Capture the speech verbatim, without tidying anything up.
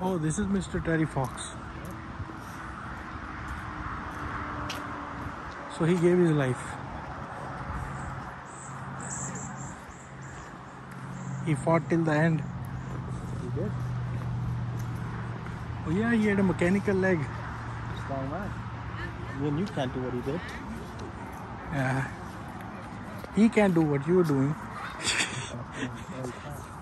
Oh, this is Mister Terryfox. So he gave his life. He fought till the end. He did. Oh yeah, he had a mechanical leg. Strong man. Even you can't do what he did. Yeah. He can't do what you were doing.